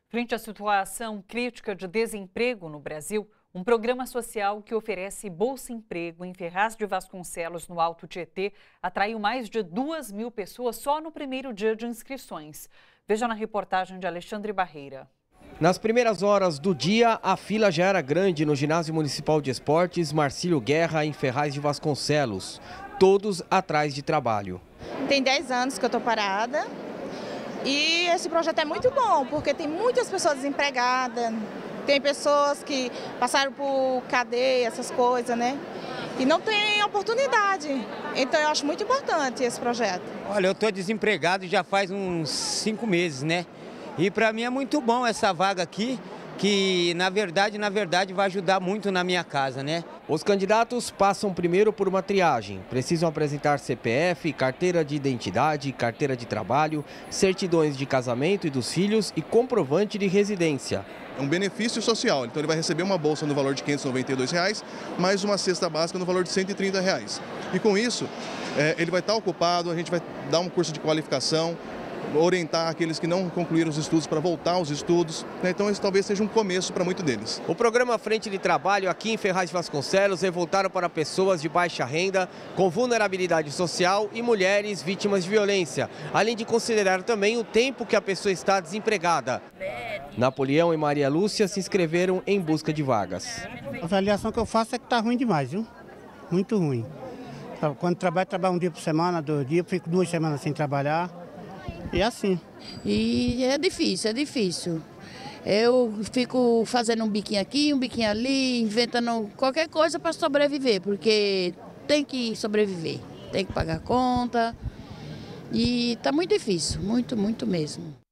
Frente à situação crítica de desemprego no Brasil, um programa social que oferece bolsa-emprego em Ferraz de Vasconcelos, no Alto Tietê, atraiu mais de 2.000 pessoas só no primeiro dia de inscrições. Veja na reportagem de Alexandre Barreira. Nas primeiras horas do dia, a fila já era grande no Ginásio Municipal de Esportes Marcílio Guerra, em Ferraz de Vasconcelos. Todos atrás de trabalho. Tem 10 anos que eu estou parada e esse projeto é muito bom, porque tem muitas pessoas desempregadas, tem pessoas que passaram por cadeia, essas coisas, né? E não tem oportunidade. Então eu acho muito importante esse projeto. Olha, eu estou desempregado já faz uns 5 meses, né? E para mim é muito bom essa vaga aqui, que na verdade vai ajudar muito na minha casa, né? Os candidatos passam primeiro por uma triagem. Precisam apresentar CPF, carteira de identidade, carteira de trabalho, certidões de casamento e dos filhos e comprovante de residência. É um benefício social, então ele vai receber uma bolsa no valor de R$ 592, mais uma cesta básica no valor de R$ 130. E com isso, ele vai estar ocupado, a gente vai dar um curso de qualificação, orientar aqueles que não concluíram os estudos para voltar aos estudos, né? Então esse talvez seja um começo para muitos deles. O programa Frente de Trabalho aqui em Ferraz de Vasconcelos é voltado para pessoas de baixa renda, com vulnerabilidade social e mulheres vítimas de violência, além de considerar também o tempo que a pessoa está desempregada. Napoleão e Maria Lúcia se inscreveram em busca de vagas. A avaliação que eu faço é que está ruim demais, viu? Muito ruim. Quando trabalho um dia por semana, 2 dias, fico 2 semanas sem trabalhar. E assim. E é difícil. Eu fico fazendo um biquinho aqui, um biquinho ali, inventando qualquer coisa para sobreviver, porque tem que sobreviver, tem que pagar conta. E está muito difícil, muito mesmo.